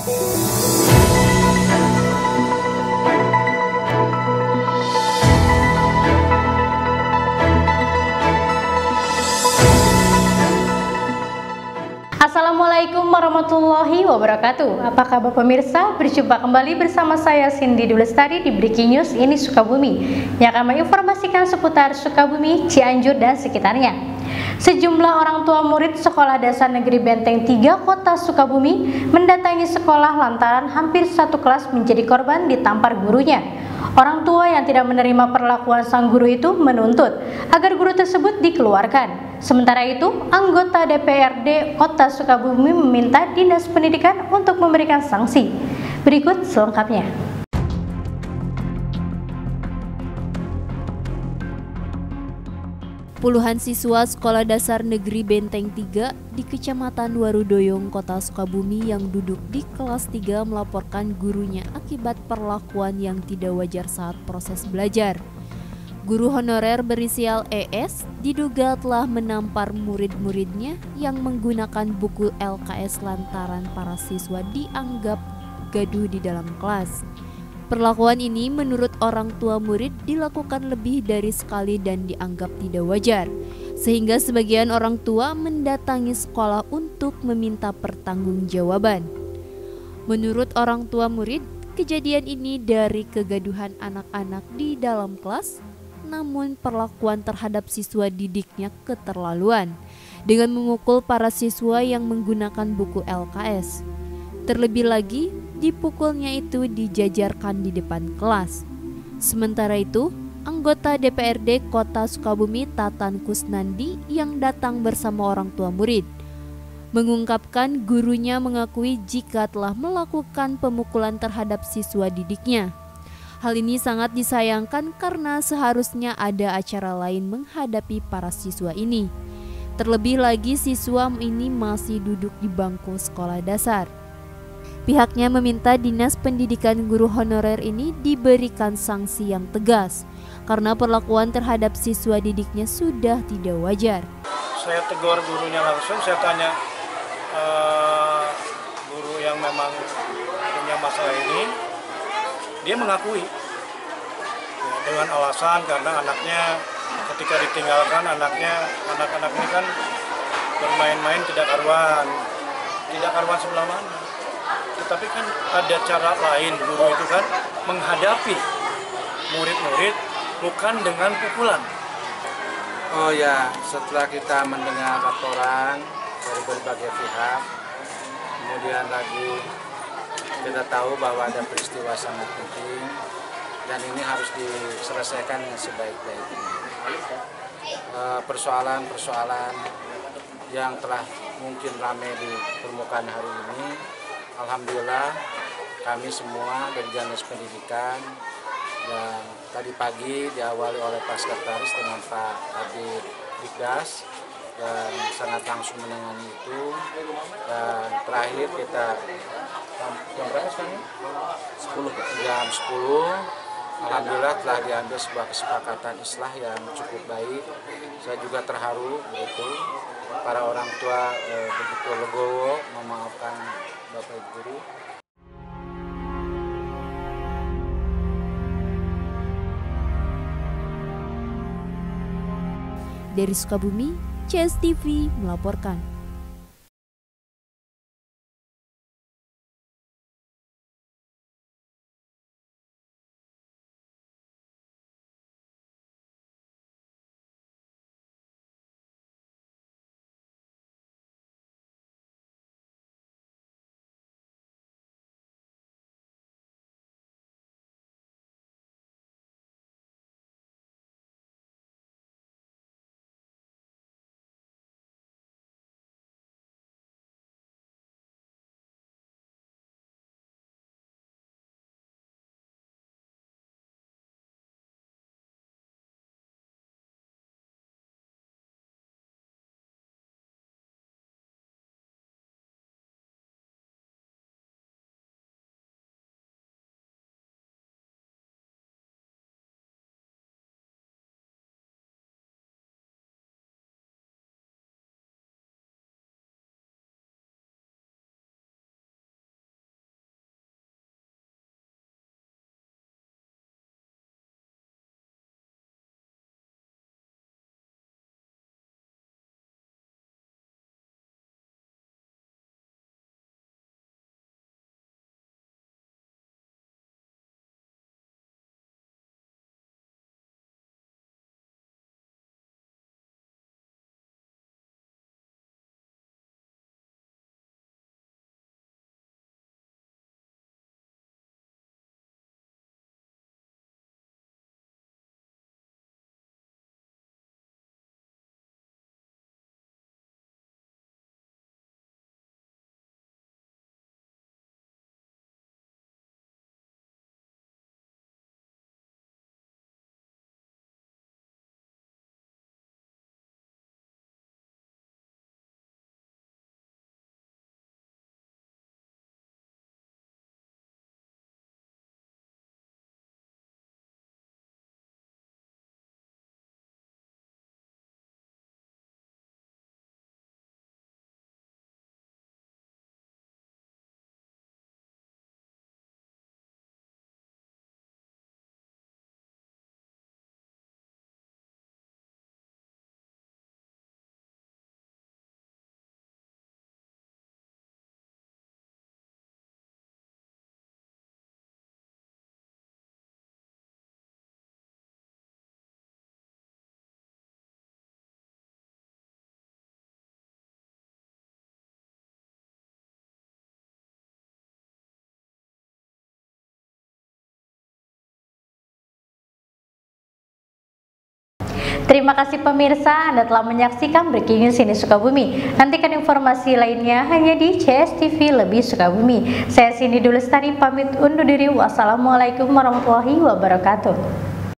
Assalamualaikum warahmatullahi wabarakatuh. Apa kabar pemirsa? Berjumpa kembali bersama saya Cindy Dulestari di Breaking News Ini Sukabumi yang akan menginformasikan seputar Sukabumi, Cianjur dan sekitarnya. Sejumlah orang tua murid Sekolah Dasar Negeri Benteng 3 Kota Sukabumi mendatangi sekolah lantaran hampir satu kelas menjadi korban ditampar gurunya. Orang tua yang tidak menerima perlakuan sang guru itu menuntut agar guru tersebut dikeluarkan. Sementara itu, anggota DPRD Kota Sukabumi meminta Dinas Pendidikan untuk memberikan sanksi. Berikut selengkapnya. Puluhan siswa Sekolah Dasar Negeri Benteng 3 di Kecamatan Warudoyong, Kota Sukabumi yang duduk di kelas 3 melaporkan gurunya akibat perlakuan yang tidak wajar saat proses belajar. Guru honorer berinisial ES diduga telah menampar murid-muridnya yang menggunakan buku LKS lantaran para siswa dianggap gaduh di dalam kelas. Perlakuan ini menurut orang tua murid dilakukan lebih dari sekali dan dianggap tidak wajar, sehingga sebagian orang tua mendatangi sekolah untuk meminta pertanggungjawaban. Menurut orang tua murid, kejadian ini dari kegaduhan anak-anak di dalam kelas, namun perlakuan terhadap siswa didiknya keterlaluan dengan memukul para siswa yang menggunakan buku LKS. Terlebih lagi, dipukulnya itu dijajarkan di depan kelas. Sementara itu, anggota DPRD Kota Sukabumi Tatan Kusnandi yang datang bersama orang tua murid mengungkapkan gurunya mengakui jika telah melakukan pemukulan terhadap siswa didiknya. Hal ini sangat disayangkan karena seharusnya ada acara lain menghadapi para siswa ini. Terlebih lagi siswa ini masih duduk di bangku sekolah dasar. Pihaknya meminta Dinas Pendidikan guru honorer ini diberikan sanksi yang tegas karena perlakuan terhadap siswa didiknya sudah tidak wajar. Saya tegur gurunya langsung, saya tanya guru yang memang punya masalah ini, dia mengakui dengan alasan karena anaknya ketika ditinggalkan anak-anak ini kan bermain-main tidak karuan sebelah mana. Tetapi kan ada cara lain guru itu kan menghadapi murid-murid bukan dengan pukulan. Oh ya, setelah kita mendengar laporan dari berbagai pihak, kemudian lagi kita tahu bahwa ada peristiwa sangat penting dan ini harus diselesaikan dengan sebaik-baiknya. Persoalan-persoalan yang telah mungkin ramai di permukaan hari ini, alhamdulillah kami semua dari Dinas Pendidikan dan tadi pagi diawali oleh Pak Sekretaris dengan Pak Habib Dikdas dan sangat langsung menangani itu, dan terakhir kita jam berapa sekarang? 10. Jam 10 alhamdulillah telah diambil sebuah kesepakatan islah yang cukup baik. Saya juga terharu begitu para orang tua begitu legowo memaafkan Bapak Ibu guru. Dari Sukabumi, CSTV melaporkan. Terima kasih pemirsa, Anda telah menyaksikan Breaking News Ini Sukabumi. Nantikan informasi lainnya hanya di CSTV Lebih Sukabumi. Saya Cindy Dulestari pamit undur diri. Wassalamualaikum warahmatullahi wabarakatuh.